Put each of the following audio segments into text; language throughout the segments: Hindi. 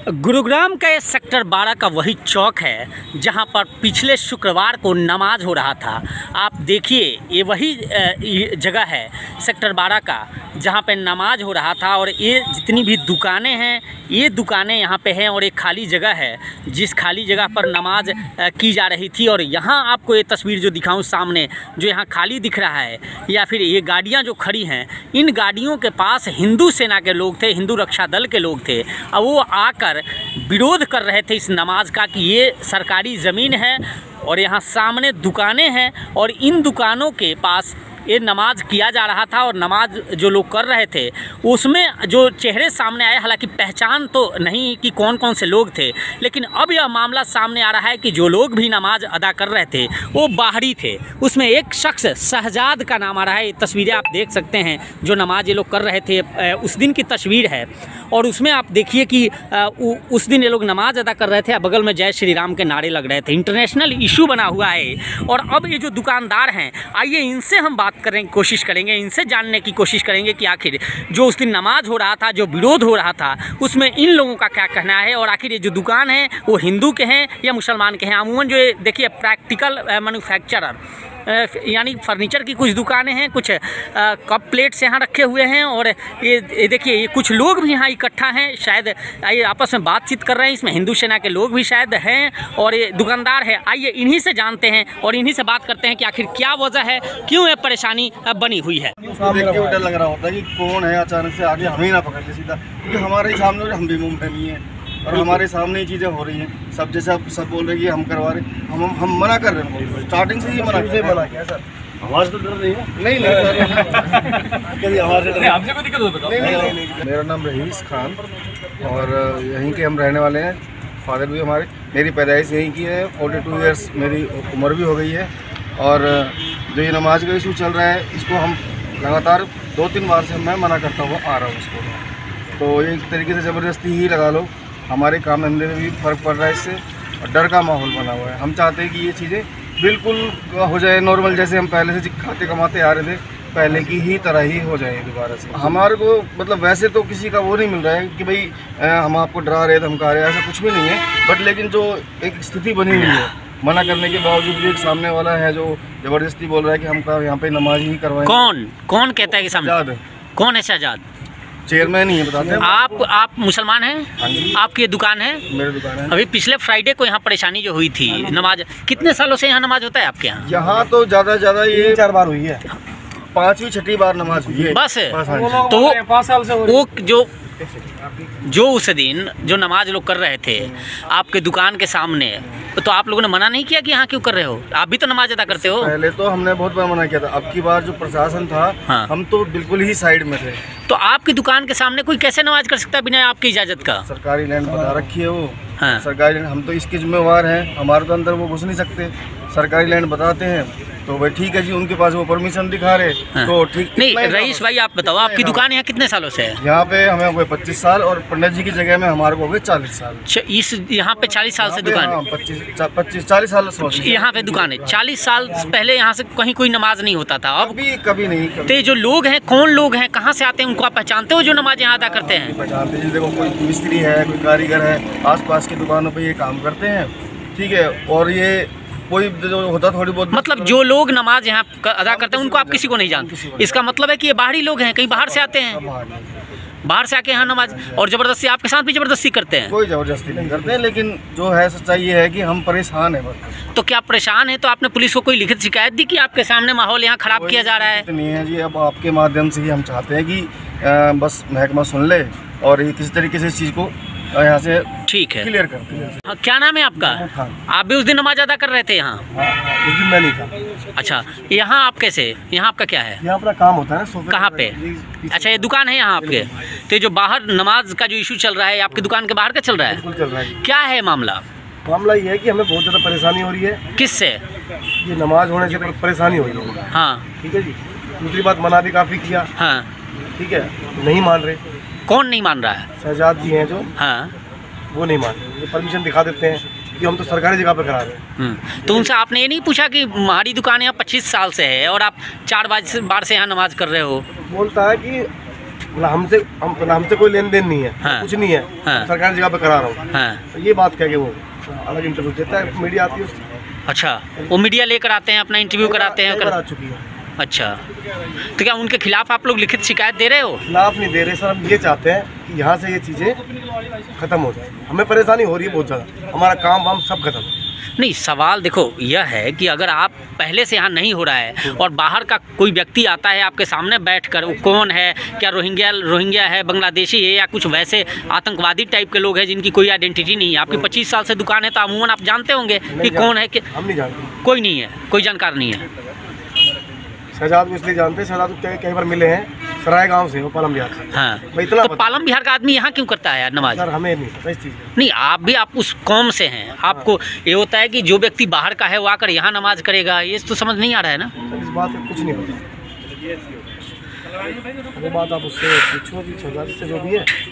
गुरुग्राम के सेक्टर 12 का वही चौक है जहां पर पिछले शुक्रवार को नमाज हो रहा था। आप देखिए ये वही जगह है सेक्टर 12 का जहां पे नमाज हो रहा था और ये जितनी भी दुकानें हैं ये दुकानें यहाँ पे हैं और एक खाली जगह है जिस खाली जगह पर नमाज की जा रही थी। और यहाँ आपको ये तस्वीर जो दिखाऊं सामने जो यहाँ खाली दिख रहा है या फिर ये गाड़ियाँ जो खड़ी हैं इन गाड़ियों के पास हिंदू सेना के लोग थे, हिंदू रक्षा दल के लोग थे और वो आकर विरोध कर रहे थे इस नमाज का कि ये सरकारी ज़मीन है और यहाँ सामने दुकानें हैं और इन दुकानों के पास ये नमाज किया जा रहा था। और नमाज जो लोग कर रहे थे उसमें जो चेहरे सामने आए, हालांकि पहचान तो नहीं कि कौन कौन से लोग थे, लेकिन अब यह मामला सामने आ रहा है कि जो लोग भी नमाज अदा कर रहे थे वो बाहरी थे। उसमें एक शख्स शहजाद का नाम आ रहा है। ये तस्वीरें आप देख सकते हैं जो नमाज ये लोग कर रहे थे उस दिन की तस्वीर है और उसमें आप देखिए कि उस दिन ये लोग नमाज अदा कर रहे थे। बगल में जय श्री राम के नारे लग रहे थे। इंटरनेशनल इशू बना हुआ है और अब ये जो दुकानदार हैं आइए इनसे हम बात कोशिश करेंगे, इनसे जानने की कोशिश करेंगे कि आखिर जो उस दिन नमाज हो रहा था, जो विरोध हो रहा था, उसमें इन लोगों का क्या कहना है और आखिर ये जो दुकान है वो हिंदू के हैं या मुसलमान के हैं। अमूमन जो देखिए प्रैक्टिकल मैन्युफैक्चरर यानी फर्नीचर की कुछ दुकानें हैं, कुछ कप प्लेट्स यहाँ रखे हुए हैं और ये देखिए ये कुछ लोग भी यहाँ इकट्ठा हैं, शायद ये आपस में बातचीत कर रहे हैं। इसमें हिंदू सेना के लोग भी शायद हैं और ये दुकानदार है। आइए इन्हीं से जानते हैं और इन्हीं से बात करते हैं कि आखिर क्या वजह है, क्यों ये परेशानी बनी हुई है। देख के डर लग रहा होता है कि कौन है अचानक से आगे हमें ना पकड़ ले सीधा, क्योंकि हमारे सामने हम भी मुमकिन नहीं है और हमारे सामने ही चीज़ें हो रही हैं। सब जैसे सब बोल रहे हैं कि हम करवा रहे, हम मना कर रहे हैं। स्टार्टिंग से ही मना किया सर। आवाज़ तो डर रही है? नहीं सर आवाज़ से आपसे कोई दिक्कत हो बताओ। नहीं। मेरा नाम रहीस खान और यहीं के हम रहने वाले हैं। फादर भी हमारे, मेरी पैदाइश यहीं की है। 42 ईयर्स मेरी उम्र भी हो गई है। और जो ये नमाज का इशू चल रहा है इसको हम लगातार 2-3 बार से मैं मना करता हुआ आ रहा हूँ इसको। तो एक तरीके से ज़बरदस्ती ही लगा लो, हमारे काम धंधे में भी फ़र्क पड़ रहा है इससे और डर का माहौल बना हुआ है। हम चाहते हैं कि ये चीज़ें बिल्कुल हो जाए नॉर्मल, जैसे हम पहले से खाते कमाते आ रहे थे पहले की ही तरह ही हो जाए दोबारा से। हमारे को मतलब वैसे तो किसी का वो नहीं मिल रहा है कि भाई हम आपको डरा रहे धमका रहे, ऐसा कुछ भी नहीं है। बट लेकिन जो एक स्थिति बनी हुई है मना करने के बावजूद भी एक सामने वाला है जो ज़बरदस्ती बोल रहा है कि हम यहाँ पे नमाज ही करवाएं। कौन कहता है कि सामने कौन है? शहजाद चेयरमैन ही है, बताते हैं। आप मुसलमान हैं? हाँ जी। आपकी दुकान है? मेरी दुकान है। अभी पिछले फ्राइडे को यहाँ परेशानी जो हुई थी नमाज, कितने सालों से यहाँ नमाज होता है आपके यहाँ? यहाँ तो ज़्यादा ये 4 बार हुई है, 5वीं-6वीं बार नमाज हुई है बस। तो वो 5 साल से वो जो उस दिन जो नमाज लोग कर रहे थे आपके दुकान के सामने, तो आप लोगों ने मना नहीं किया कि यहाँ क्यों कर रहे हो? आप भी तो नमाज अदा करते हो। पहले तो हमने बहुत बार मना किया था, अब की बार जो प्रशासन था हाँ। हम तो बिल्कुल ही साइड में थे। तो आपकी दुकान के सामने कोई कैसे नमाज कर सकता है बिना आपकी इजाज़त का? सरकारी लैंड बता रखी है वो हाँ। सरकारी लैंड, हम तो इसके जिम्मेवार हैं, हमारे तो अंदर वो घुस नहीं सकते। सरकारी लैंड बताते हैं तो भाई ठीक है जी, उनके पास वो परमिशन दिखा रहे हाँ। तो ठीक नहीं। रईस भाई आप बताओ आपकी दुकान यहाँ कितने सालों से है? यहाँ पे हमें हो गए 25 साल और पंडित जी की जगह में हमारे को हो गए 40 साल। इस यहाँ पे 40 साल से दुकान है? 25-40 साल यहाँ पे दुकान है। 40 साल पहले यहाँ से कहीं कोई नमाज नहीं होता था, अब कभी नहीं। तो जो लोग हैं कौन लोग हैं, कहाँ से आते हैं, उनको आप पहचानते हो जो नमाज यहाँ अदा करते हैं? पहचानते हैं, देखो कोई मिस्त्री है, कोई कारीगर है, आसपास की दुकानों पे ये काम करते हैं, ठीक है। और ये कोई जो होता थोड़ी बहुत मतलब जो लोग नमाज यहाँ अदा करते हैं उनको आप किसी को नहीं जानते? इसका मतलब है कि ये बाहरी लोग हैं, कहीं बाहर से आते हैं, बाहर से आके यहाँ नमाज और ज़बरदस्ती आपके साथ भी ज़बरदस्ती करते हैं? कोई ज़बरदस्ती नहीं करते हैं, लेकिन जो है सच्चाई ये है कि हम परेशान हैं बस। तो क्या परेशान है तो आपने पुलिस को कोई लिखित शिकायत दी कि आपके सामने माहौल यहाँ ख़राब किया जा रहा है? नहीं है जी, अब आपके माध्यम से ही हम चाहते हैं कि बस महकमा सुन ले और ये किसी तरीके से इस चीज़ को यहाँ से ठीक है क्लियर करते हैं। हाँ, क्या नाम है आपका? आप भी उस दिन नमाज अदा कर रहे थे यहाँ? उस दिन मैं नहीं था। अच्छा, यहाँ आप कैसे, यहाँ आपका क्या है? यहाँ अपना काम होता है ना। कहाँ पे? अच्छा, ये दुकान है यहाँ आपके? तो जो बाहर नमाज का जो इशू चल रहा है आपकी दुकान के बाहर का चल रहा है? चल रहा है। क्या है मामला? मामला ये है कि हमें बहुत ज़्यादा परेशानी हो रही है। किससे? ये नमाज होने से परेशानी हो रही है। हाँ ठीक है जी। दूसरी बात मना भी काफ़ी किया। हाँ ठीक है, नहीं मान रहे। कौन नहीं मान रहा है? शहजाद जी हैं जो हाँ वो नहीं मान रहे, ये परमिशन दिखा देते हैं कि हम तो सरकारी जगह पे करा रहे हैं। तो उनसे आपने ये नहीं पूछा कि हमारी दुकान यहाँ 25 साल से है और आप 4 बार से यहाँ नमाज कर रहे हो? बोलता है कि हमसे कोई लेन देन नहीं है। हाँ। कुछ नहीं है। हाँ। सरकारी जगह पे करा रहा हूँ। हाँ। तो ये बात कह के वो अलग इंटरव्यू देता है, मीडिया आती है उसकी। अच्छा, वो मीडिया लेकर आते हैं, अपना इंटरव्यू कराते हैं। करा चुकी है। अच्छा, तो क्या उनके खिलाफ आप लोग लिखित शिकायत दे रहे हो? खिलाफ नहीं दे रहे सर, हम ये चाहते हैं कि यहाँ से ये चीज़ें ख़त्म हो जाए। हमें परेशानी हो रही है बहुत ज़्यादा, हमारा काम वाम सब खत्म। नहीं, सवाल देखो यह है कि अगर आप पहले से यहाँ नहीं हो रहा है और बाहर का कोई व्यक्ति आता है आपके सामने बैठकर, वो कौन है, क्या रोहिंग्या है, बांग्लादेशी है, या कुछ वैसे आतंकवादी टाइप के लोग हैं जिनकी कोई आइडेंटिटी नहीं है। आपकी 25 साल से दुकान है तो अमूमन आप जानते होंगे कि कौन है। कि हम नहीं जानते, कोई नहीं है, कोई जानकार नहीं है। शहजाद को इसलिए जानते हैं, शहजाद को कई बार मिले हैं, सराय गांव से, वो पालम बिहार का। हाँ, इतना तो पालम बिहार का आदमी यहाँ क्यों करता है नमाज? सर हमें नहीं पता इस चीज़। नहीं, आप भी आप उस कौम से हैं, आपको ये होता है कि जो व्यक्ति बाहर का है वो आकर यहाँ नमाज करेगा, ये तो समझ नहीं आ रहा है ना। इस बात में कुछ नहीं पता, वो बात आप उससे पूछो कि शहजाद से जो भी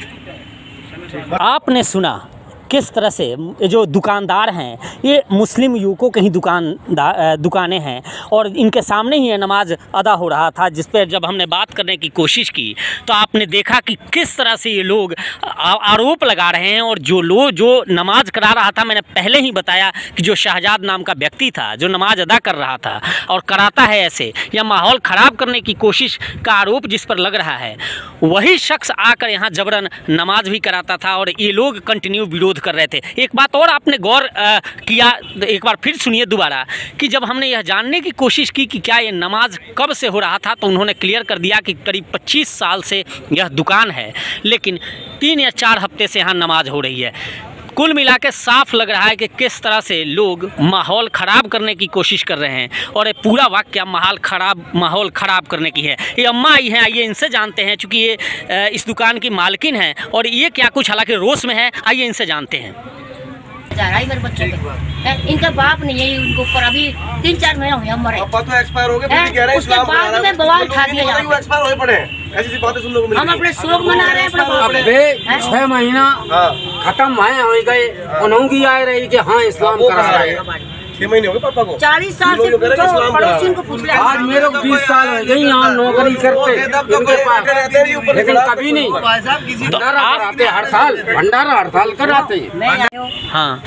है। आपने सुना किस तरह से ये जो दुकानदार हैं, ये मुस्लिम युवकों के ही दुकानें हैं और इनके सामने ही ये नमाज अदा हो रहा था, जिस पर जब हमने बात करने की कोशिश की तो आपने देखा कि किस तरह से ये लोग आरोप लगा रहे हैं। और जो नमाज करा रहा था, मैंने पहले ही बताया कि जो शहजाद नाम का व्यक्ति था जो नमाज अदा कर रहा था और कराता है ऐसे, या माहौल ख़राब करने की कोशिश का आरोप जिस पर लग रहा है, वही शख्स आकर यहाँ जबरन नमाज भी कराता था और ये लोग कंटिन्यू विरोध कर रहे थे। एक बात और आपने गौर किया, एक बार फिर सुनिए दोबारा, कि जब हमने यह जानने की कोशिश की कि क्या ये नमाज कब से हो रहा था, तो उन्होंने क्लियर कर दिया कि करीब 25 साल से यह दुकान है, लेकिन 3 या 4 हफ्ते से यहाँ नमाज हो रही है। कुल मिला के साफ लग रहा है कि किस तरह से लोग माहौल ख़राब करने की कोशिश कर रहे हैं और ये पूरा वाक़या माहौल ख़राब करने की है। ये अम्मा आई हैं, आइए इनसे जानते हैं, चूँकि ये इस दुकान की मालकिन हैं और ये क्या कुछ हालांकि रोष में है, आइए इनसे जानते हैं। मेरे बच्चे इनका बाप नहीं है, उनको ऊपर अभी 3-4 महीने हुए मरे। पापा तो एक्सपायर हो गए, फिर भी कह रहे हैं उसके बाद में बवाल उठा दिया जाता है। एक्सपायर होए पड़े हैं, ऐसी बातें सुनने को मिली। हम अपने शोक मना रहे हैं अपने बाप अबे 6 महीना खत्म हो गए, उन्होंने की आ रही कि हाँ इस्लाम करा रहा है। 6 महीने हो गए पापा को। 40 साल से पूछो, पड़ोसी को पूछ ले। आज मेरे को 20 साल हो गए यहाँ नौकरी करते इनके पास, लेकिन कभी नहीं भंडारा कराते, भंडारा हड़ताल कराते। हाँ,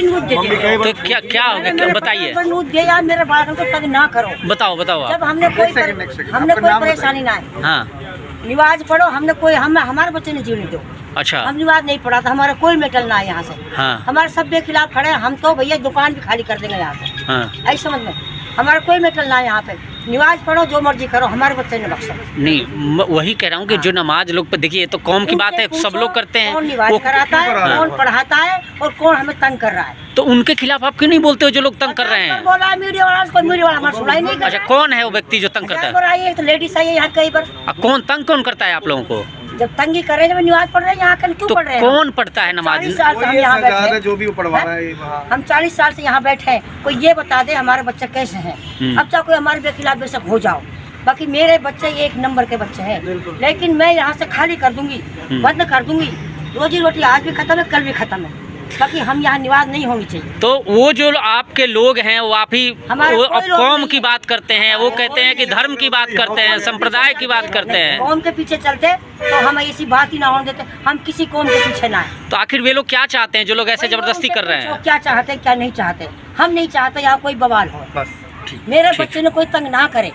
तो क्या हो गया, बताइए। यार मेरे बात को तंग ना करो। बताओ जब हमने कोई परेशानी ना है। हाँ, निवाज पढ़ो, हमारे बच्चे ने जीवन दो। अच्छा, हम निवाज नहीं पढ़ा था, हमारा कोई मेटल ना है यहाँ से। हाँ, हमारे सब के खिलाफ खड़े हैं, हम तो भैया दुकान भी खाली कर देंगे यहाँ से। हाँ, ऐसे समझ में, हमारा कोई मेटल ना है यहाँ पे। निवाज पढ़ो, जो मर्जी करो, हमारे बच्चे ने बख्शो नहीं। वही कह रहा हूँ कि जो नमाज लोग पे, देखिए तो कौम की बात है, सब लोग करते हैं। कौन निवाज कराता है, कौन पढ़ाता है और कौन हमें तंग कर रहा है, तो उनके खिलाफ आप क्यों नहीं बोलते हो जो लोग तंग कर रहे हैं? बोला मीडिया वाला हमारा सुनाई नहीं। अच्छा, कौन है वो व्यक्ति जो तंग करता है? तो लेडीज आई है यहाँ कई बार। कौन तंग कौन करता है आप लोगों को? जब तंगी कर रहे हैं, जब निवाज पढ़ रहे हैं, यहाँ क्यों तो पढ़ रहे हैं? कौन पढ़ता है नमाज? 40 साल से हम यहाँ बैठे हैं, जो भी पढ़वा रहा है। हम 40 साल से यहाँ बैठे हैं, कोई ये बता दे हमारे बच्चे कैसे हैं। अब चाहे कोई हमारे के खिलाफ बेशक हो जाओ, बाकी मेरे बच्चे 1 नंबर के बच्चे हैं, लेकिन मैं यहाँ से खाली कर दूंगी, बंद कर दूंगी। रोजी रोटी आज भी खत्म है, कल भी खत्म है, बाकी हम यहाँ निवाज नहीं होनी चाहिए। तो वो जो आपके लोग हैं वो आप ही कौम की बात करते हैं, वो कहते हैं कि धर्म की बात करते हैं, संप्रदाय की बात करते हैं। कौम के पीछे चलते तो हम ऐसी बात ही ना होने देते, हम किसी कौम के पीछे ना है। तो आखिर वे लोग क्या चाहते हैं जो लोग ऐसे जबरदस्ती कर रहे हैं? क्या चाहते हैं क्या नहीं चाहते? हम नहीं चाहते यहाँ कोई बवाल हो, बस मेरे बच्चे ने कोई तंग ना करे।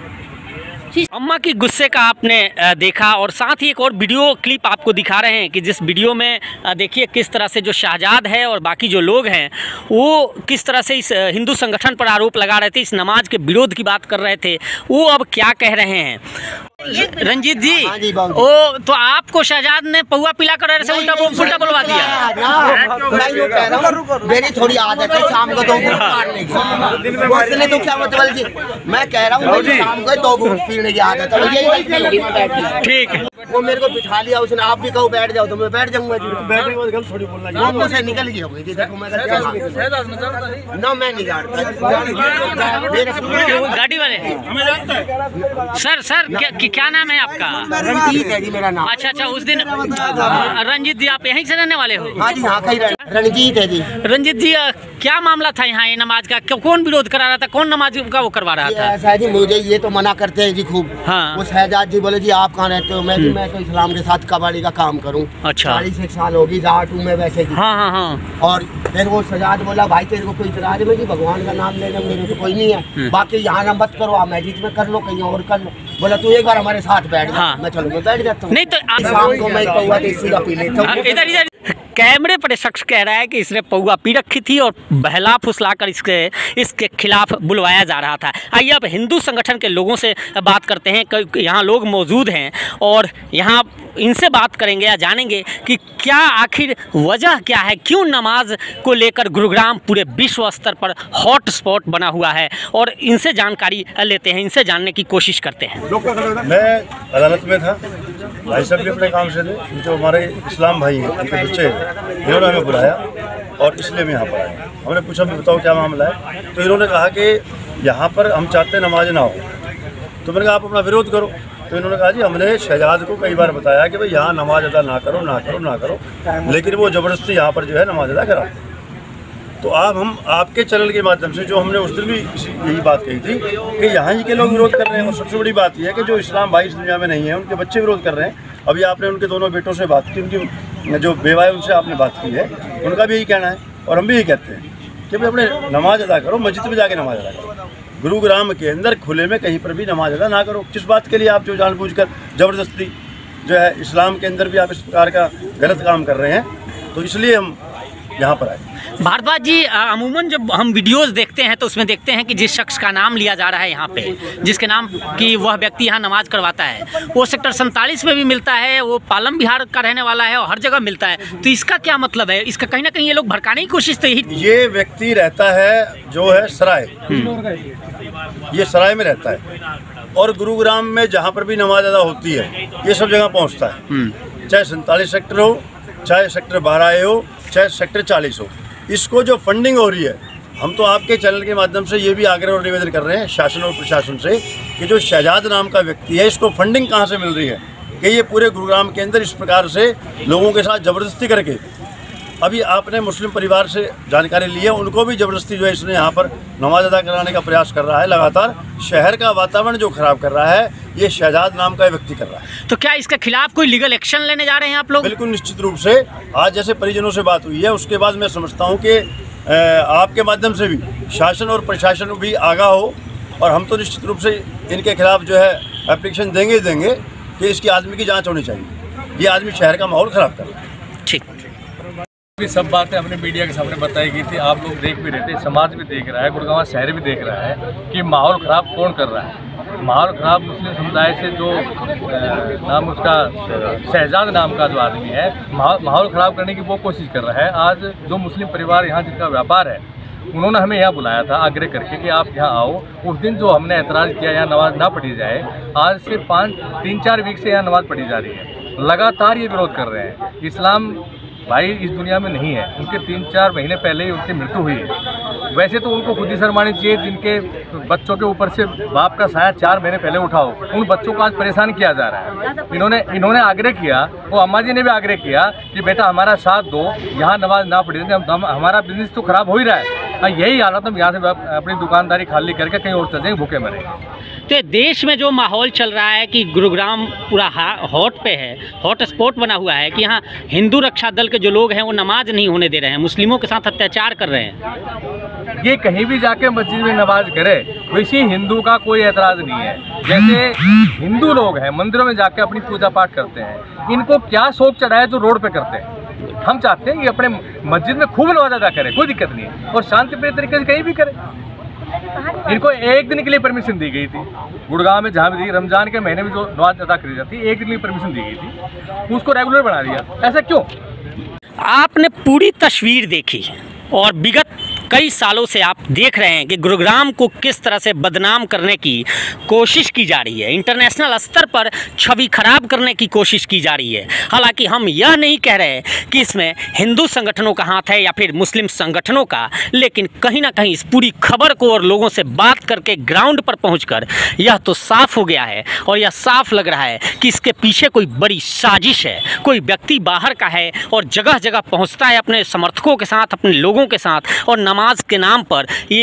अम्मा की गुस्से का आपने देखा और साथ ही एक और वीडियो क्लिप आपको दिखा रहे हैं कि जिस वीडियो में देखिए किस तरह से जो शहजाद है और बाकी जो लोग हैं वो किस तरह से इस हिंदू संगठन पर आरोप लगा रहे थे, इस नमाज के विरोध की बात कर रहे थे, वो अब क्या कह रहे हैं। रंजीत जी, ओ तो आपको शहजाद ने पहुआ पिला कर ऐसे उल्टा बोलवा दिया? मेरी थोड़ी आदत है शाम को 2 घूंट मारने की, तो क्या मतलब जी, मैं कह रहा हूँ शाम को 2 घूंट पीने की आदत है, यही ठीक है। वो मेरे को बिठा लिया उसने, आप भी कहो बैठ जाओ तो मैं बैठ जाऊंगा जी। बैठने के बाद गलत थोड़ी बोलना है, वो से निकल गया होगी जी, देखो मैं ना मैं नहीं गाड़ता गाड़ी वाले सर क्या नाम है आपका? रंजीत है जी मेरा नाम। अच्छा, उस दिन रंजीत जी आप यहीं से रहने वाले हो? हाँ जी, हाँ कहीं रंजीत है जी। रंजीत जी, क्या मामला था यहाँ ये नमाज का? कौन विरोध करा रहा था, कौन नमाज का वो करवा रहा था? ऐसा है जी, मुझे ये तो मना करते हैं जी खूब। हाँ। वो शहजाद जी बोले जी आप कहाँ रहते हो, मैं मैं तो इस्लाम के साथ कबाड़ी का काम करूँ। अच्छा। 41 साल होगी, जाट हूँ मैं वैसे ही। हाँ हाँ हाँ। और फिर वो सजाद बोला भाई तेरे को कोई इतराज में कि भगवान का नाम लेना, मेरे को कोई नहीं है, बाकी यहाँ ना मत करो, आप मैजिक में कर लो, कहीं और कर लो। बोला तू एक बार हमारे साथ बैठ जा। हाँ। मैं चलो मैं बैठ जाता हूँ। नहीं तो शाम को मैं पौवा देसी का पी लेता हूँ। इधर इधर कैमरे पर शख्स कह रहा है कि इसने पौवा पी रखी थी और बहला फुसलाकर इसके खिलाफ बुलवाया जा रहा था। आइए अब हिंदू संगठन के लोगों से बात करते हैं। यहाँ लोग मौजूद हैं और यहाँ इनसे बात करेंगे या जानेंगे कि क्या आखिर वजह क्या है, क्यों नमाज को लेकर गुरुग्राम पूरे विश्व स्तर पर हॉट स्पॉट बना हुआ है, और इनसे जानकारी लेते हैं, इनसे जानने की कोशिश करते हैं। मैं अदालत में था, भाई साहब भी अपने काम से थे, जो हमारे इस्लाम भाई हैं उनके बच्चे हैं, इन्होंने हमें बुलाया और इसलिए मैं यहाँ पर आया। हमने पूछा भी बताओ क्या मामला है, तो इन्होंने कहा कि यहाँ पर हम चाहते हैं नमाज ना हो। तो मैंने कहा आप अपना विरोध करो। तो इन्होंने कहा जी हमने शहजाद को कई बार बताया कि भाई यहाँ नमाज अदा ना करो ना करो ना करो, लेकिन वो ज़बरदस्ती यहाँ पर जो है नमाज अदा कराते। तो आप हम आपके चैनल के माध्यम से, जो हमने उस दिन भी यही बात कही थी कि यहाँ के लोग विरोध कर रहे हैं, और सबसे बड़ी बात यह है कि जो इस्लाम भाई इस दुनिया में नहीं है उनके बच्चे विरोध कर रहे हैं। अभी आपने उनके दोनों बेटों से बात की, उनकी जो बेवा है उनसे आपने बात की है, उनका भी यही कहना है और हम भी यही कहते हैं कि भाई अपने नमाज अदा करो, मस्जिद में जाके नमाज अदा करो। गुरुग्राम के अंदर खुले में कहीं पर भी नमाज अदा ना करो। किस बात के लिए आप जो जानबूझकर ज़बरदस्ती जो है इस्लाम के अंदर भी आप इस प्रकार का गलत काम कर रहे हैं, तो इसलिए हम यहाँ पर आए। भारद्वाज जी, अमूमन जब हम वीडियोस देखते हैं तो उसमें देखते हैं कि जिस शख्स का नाम लिया जा रहा है यहाँ पे, जिसके नाम की वह व्यक्ति यहाँ नमाज करवाता है, वो सेक्टर 47 में भी मिलता है, वो पालम बिहार का रहने वाला है और हर जगह मिलता है। तो इसका क्या मतलब है? इसका कहीं ना कहीं ये लोग भड़काने की कोशिश तो ये व्यक्ति रहता है जो है सराय, ये सराय में रहता है, और गुरुग्राम में जहाँ पर भी नमाज अदा होती है ये सब जगह पहुँचता है, चाहे 47 सेक्टर हो, चाहे सेक्टर 12A हो, चाहे सेक्टर 40 हो। इसको जो फंडिंग हो रही है, हम तो आपके चैनल के माध्यम से ये भी आग्रह और निवेदन कर रहे हैं शासन और प्रशासन से कि जो शहजाद नाम का व्यक्ति है, इसको फंडिंग कहाँ से मिल रही है कि ये पूरे गुरुग्राम के अंदर इस प्रकार से लोगों के साथ ज़बरदस्ती करके, अभी आपने मुस्लिम परिवार से जानकारी ली है, उनको भी ज़बरदस्ती जो है इसने यहाँ पर नमाज अदा कराने का प्रयास कर रहा है। लगातार शहर का वातावरण जो खराब कर रहा है ये शहजाद नाम का व्यक्ति कर रहा है। तो क्या इसके खिलाफ कोई लीगल एक्शन लेने जा रहे हैं आप लोग? बिल्कुल निश्चित रूप से। आज जैसे परिजनों से बात हुई है, उसके बाद मैं समझता हूँ कि आपके माध्यम से भी शासन और प्रशासन भी आगाह हो, और हम तो निश्चित रूप से इनके खिलाफ जो है एप्लीकेशन देंगे कि इसकी आदमी की जाँच होनी चाहिए। ये आदमी शहर का माहौल ख़राब कर रहा है। ठीक, सब बातें हमने मीडिया के सामने बताई गई थी, आप लोग देख भी रहे थे, समाज भी देख रहा है, गुड़गांव शहर भी देख रहा है कि माहौल ख़राब कौन कर रहा है। माहौल ख़राब मुस्लिम समुदाय से जो नाम उसका शहजाद नाम का जो आदमी है, माहौल ख़राब करने की वो कोशिश कर रहा है। आज जो मुस्लिम परिवार यहाँ जिनका व्यापार है, उन्होंने हमें यहाँ बुलाया था आग्रह करके कि आप यहाँ आओ। उस दिन जो हमने ऐतराज़ किया यहाँ नमाज ना पढ़ी जाए, आज से 3-4 वीक से यहाँ नमाज पढ़ी जा रही है। लगातार ये विरोध कर रहे हैं। इस्लाम भाई इस दुनिया में नहीं है, उनके 3-4 महीने पहले ही उनकी मृत्यु हुई है। वैसे तो उनको खुद ही शर्मानी चाहिए, जिनके बच्चों के ऊपर से बाप का साया 4 महीने पहले उठाओ, उन बच्चों को आज परेशान किया जा रहा है। इन्होंने आग्रह किया, वो अम्मा जी ने भी आग्रह किया कि बेटा हमारा साथ दो, यहाँ नमाज ना पढ़ी, हमारा बिजनेस तो खराब हो ही रहा है। यही हालत, हम यहाँ से अपनी दुकानदारी खाली करके कहीं और चल जाएंगे, भूखे मरे। तो देश में जो माहौल चल रहा है कि गुरुग्राम पूरा हॉट पे है, हॉट स्पॉट बना हुआ है कि यहाँ हिंदू रक्षा दल के जो लोग हैं वो नमाज नहीं होने दे रहे हैं, मुस्लिमों के साथ अत्याचार कर रहे हैं। ये कहीं भी जाके मस्जिद में नमाज करे, किसी हिंदू का कोई एतराज़ नहीं है। जैसे हिंदू लोग हैं मंदिरों में जाके अपनी पूजा पाठ करते हैं, इनको क्या शौक चढ़ा है जो रोड पे करते हैं। हम चाहते हैं कि अपने मस्जिद में खूब नमाज अदा करें, कोई दिक्कत नहीं है, और शांतिप्रिय तरीके से कहीं भी करें। इनको 1 दिन के लिए परमिशन दी गई थी गुड़गांव में, जहाँ भी रमजान के महीने में जो नमाज अदा करी जाती है, 1 दिन की परमिशन दी गई थी, उसको रेगुलर बना दिया। ऐसा क्यों? आपने पूरी तस्वीर देखी और विगत कई सालों से आप देख रहे हैं कि गुरुग्राम को किस तरह से बदनाम करने की कोशिश की जा रही है, इंटरनेशनल स्तर पर छवि खराब करने की कोशिश की जा रही है। हालांकि हम यह नहीं कह रहे कि इसमें हिंदू संगठनों का हाथ है या फिर मुस्लिम संगठनों का, लेकिन कहीं ना कहीं इस पूरी खबर को और लोगों से बात करके ग्राउंड पर पहुंचकर यह तो साफ हो गया है, और यह साफ लग रहा है कि इसके पीछे कोई बड़ी साजिश है, कोई व्यक्ति बाहर का है और जगह जगह पहुँचता है अपने समर्थकों के साथ, अपने लोगों के साथ, और नमाज के नाम पर ये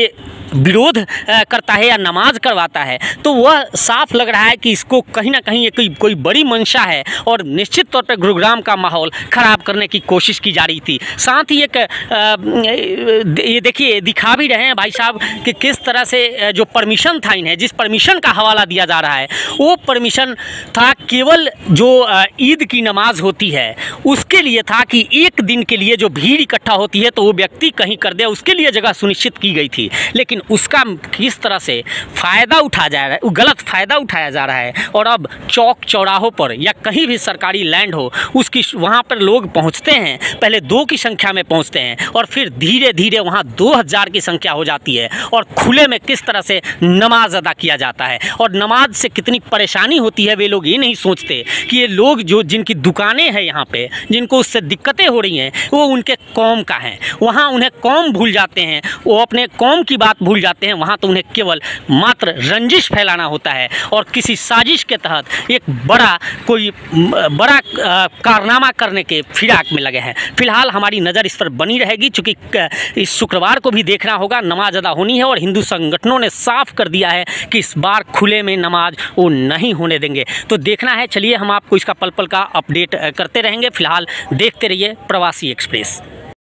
विरोध करता है या नमाज करवाता है तो वह साफ लग रहा है कि इसको कहीं ना कहीं कोई बड़ी मंशा है और निश्चित तौर पर गुरुग्राम का माहौल ख़राब करने की कोशिश की जा रही थी। साथ ही एक ये देखिए दिखा भी रहे हैं भाई साहब कि किस तरह से जो परमिशन था इन्हें, जिस परमिशन का हवाला दिया जा रहा है वो परमिशन था केवल जो ईद की नमाज होती है उसके लिए था कि एक दिन के लिए जो भीड़ इकट्ठा होती है तो वो व्यक्ति कहीं कर दे, उसके लिए जगह सुनिश्चित की गई थी। लेकिन उसका किस तरह से फ़ायदा उठाया जा रहा है, गलत फ़ायदा उठाया जा रहा है और अब चौक चौराहों पर या कहीं भी सरकारी लैंड हो उसकी वहाँ पर लोग पहुँचते हैं, पहले 2 की संख्या में पहुँचते हैं और फिर धीरे धीरे वहाँ 2000 की संख्या हो जाती है और खुले में किस तरह से नमाज अदा किया जाता है और नमाज से कितनी परेशानी होती है। वे लोग ये नहीं सोचते कि ये लोग जो जिनकी दुकानें हैं यहाँ पे, जिनको उससे दिक्कतें हो रही हैं, वो उनके कौम का हैं। वहाँ उन्हें कौम भूल जाते हैं, वो अपने कौम की बात भूल जाते हैं। वहाँ तो उन्हें केवल मात्र रंजिश फैलाना होता है और किसी साजिश के तहत एक बड़ा कारनामा करने के फिराक में लगे हैं। फिलहाल हमारी नज़र इस पर बनी रहेगी, चूँकि इस शुक्रवार को भी देखना होगा, नमाज अदा होनी है और हिंदू संगठनों ने साफ कर दिया है कि इस बार खुले में नमाज वो नहीं होने देंगे। तो देखना है, चलिए हम आपको इसका पल पल का अपडेट करते रहेंगे। फिलहाल देखते रहिए प्रवासी एक्सप्रेस।